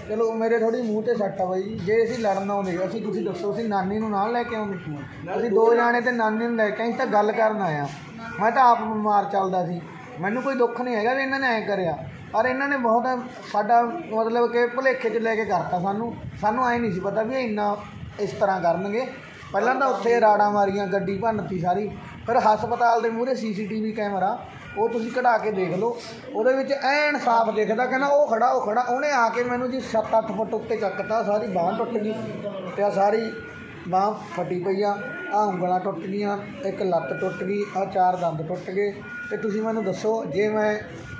चलो मेरे थोड़ी मूँह ते सट आ बई जे असीं लड़न आउंदे असीं तुसीं दस्सो असीं नानी नूं नाल लैके आउंदे असीं दो जाने ते नानी नूं लैके आए तां गल करन आया मैं तां आप बीमार चलदा सी मैनूं कोई दुख नहीं हैगा भी इन्हां ने ऐ करिया पर इन्हां ने बहुत साडा मतलब कि भुलेखे च लैके करता सानूं ऐ नहीं सी पता भी इन्ना इस तरह करनगे पहलां तां उत्थे राड़ां मारियां गड्डी भन्नती सारी फिर हस्पताल दे मूहरे CCTV कैमरा वो तुसीं कढ़ा के देख लो ਉਹਦੇ ਵਿੱਚ ਐਨ ਸਾਫ਼ ਦਿਖਦਾ ਕਹਿੰਦਾ ਉਹ ਖੜਾ ਉਹਨੇ ਆ ਕੇ ਮੈਨੂੰ ਜੀ 7-8 ਫੁੱਟ ਉੱਤੇ ਚੱਕਤਾ ਸਾਰੀ ਬਾਂਹ ਟੁੱਟ ਗਈ ਤੇ ਆ ਸਾਰੀ ਬਾਂਹ ਫਟੀ ਪਈ ਆ ਉਂਗਲਾਂ ਟੁੱਟ ਗਈਆਂ ਇੱਕ ਲੱਤ ਟੁੱਟ ਗਈ ਆ 4 ਦੰਦ ਟੁੱਟ ਗਏ ਤੇ ਤੁਸੀਂ ਮੈਨੂੰ ਦੱਸੋ ਜੇ ਮੈਂ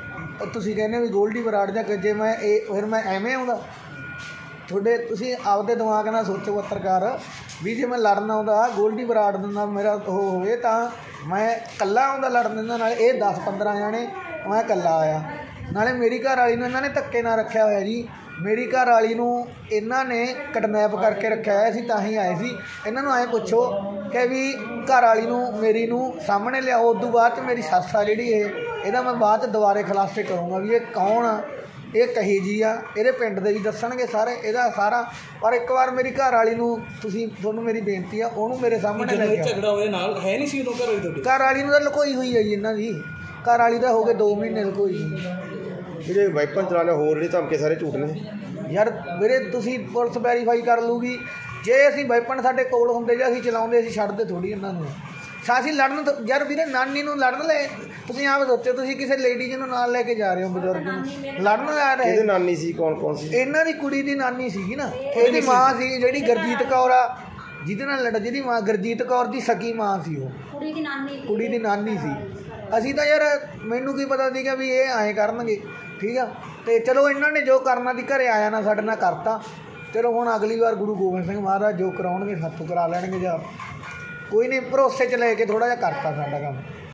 ਤੁਸੀਂ ਕਹਿੰਦੇ ਵੀ ਗੋਲਡੀ ਬਰਾੜ ਜਾਂ ਜੇ ਮੈਂ ਇਹ ਫਿਰ ਮੈਂ ਐਵੇਂ ਆਉਂਦਾ ਤੁਹਾਡੇ ਤੁਸੀਂ ਆਪਦੇ ਦਿਮਾਗ ਨਾਲ ਸੋਚੋ ਪੱਤਰਕਾਰ ਵੀ ਜੇ ਮੈਂ ਲੜਨ ਆਉਂਦਾ ਗੋਲਡੀ ਬਰਾੜ ਦਾ ਮੇਰਾ ਉਹ ਹੋਵੇ ਤਾਂ मैं कल्ला आउंदा लड़न दे नाल ये 10-15 जाने मैं कल्ला आया नाले मेरी घर वाली नूं इन्हां ने धक्के नाल रखिया होया जी मेरी घर वाली नूं इन्हां ने किडनैप करके रखिया होया सी तां ही आए सी इन्हां नूं ऐ पुछो कि भी घर वाली नूं मेरी नूं सामने लियाओ उदों बाद च मेरी सੱਸ आ जिहड़ी इहदा मैं बाद च दुबारे खुलासे करूँगा भी ये कौन आ ये कही जी आ ये पिंड दे भी दसणगे सारे इहदा सारा पर एक बार मेरी घर वाली नूं तुसीं तुहानूं मेरी बेनती आ ओनूं मेरे सामने लैके झगड़ा होया नाल है नहीं सी उदों घर वाली नूं तां लुकोई हुई है जी इन्हां दी घर वाली दा हो गए 2 महीने लुकोई ਜਿਹੜੇ ਵਾਈਪਨ ਚਲਾਣੇ ਹੋਰ ਜਿਹੜੇ ਧਮਕੇ ਸਾਰੇ ਝੂਠ ਨੇ ਯਾਰ ਵੀਰੇ ਤੁਸੀਂ ਪੁਲਿਸ ਵੈਰੀਫਾਈ ਕਰ ਲੂਗੀ ਜੇ ਅਸੀਂ ਵਾਈਪਨ ਸਾਡੇ ਕੋਲ ਹੁੰਦੇ ਜਾਂ ਅਸੀਂ ਚਲਾਉਂਦੇ ਅਸੀਂ ਛੱਡਦੇ ਥੋੜੀ ਇਹਨਾਂ ਨੂੰ ਅਸੀਂ ਲੜਨ ਯਾਰ ਵੀਰੇ ਨਾਨੀ ਨੂੰ ਲੜਨ ਲੈ ਤੁਸੀਂ ਆਪ ਸੋਚੋ ਤੁਸੀਂ ਕਿਸੇ ਲੇਡੀਜ਼ ਨੂੰ ਨਾਲ ਲੈ ਕੇ ਜਾ ਰਹੇ ਹੋ ਬਜ਼ੁਰਗ ਨੂੰ ਲੜਨ ਆ ਰਹੇ ਇਹਦੀ ਨਾਨੀ ਸੀ ਕੌਣ ਸੀ ਇਹਨਾਂ ਦੀ ਕੁੜੀ ਦੀ ਨਾਨੀ ਸੀਗੀ ਨਾ ਇਹਦੀ ਮਾਂ ਸੀ ਜਿਹੜੀ ਗੁਰਜੀਤ ਕੌਰ ਆ ਜਿਹਦੇ ਨਾਲ ਲੜ ਜਿਹਦੀ ਮਾਂ ਗੁਰਜੀਤ ਕੌਰ ਦੀ ਸਕੀ ਮਾਂ ਸੀ ਉਹ ਕੁੜੀ ਦੀ ਨਾਨੀ ਸੀ ਅਸੀਂ ਤਾਂ ਯਾਰ ਮੈਨੂੰ ਕੀ ਪਤਾ ਸੀਗਾ ਵੀ ਇਹ ਐਂ ਕਰਨਗੇ ਠੀਕ ਆ ਤੇ ਚਲੋ ਇਹਨਾਂ ਨੇ ਜੋ ਕਰਨਾ ਦੀ ਘਰੇ ਆਇਆ ਨਾ ਸਾਡੇ ਨਾਲ ਕਰਤਾ ਚਲੋ ਹੁਣ ਅਗਲੀ ਵਾਰ ਗੁਰੂ ਗੋਬਿੰਦ ਸਿੰਘ ਮਹਾਰਾਜ ਜੋ ਕਰਾਉਣਗੇ ਸਾਥੋਂ ਕਰਾ ਲੈਣਗੇ ਜਾਂ ਕੋਈ ਨਹੀਂ ਭਰੋਸੇ 'ਚ ਲੈ ਕੇ ਥੋੜ੍ਹਾ ਜਿਹਾ ਕਰਤਾ ਸਾਡਾ ਕੰਮ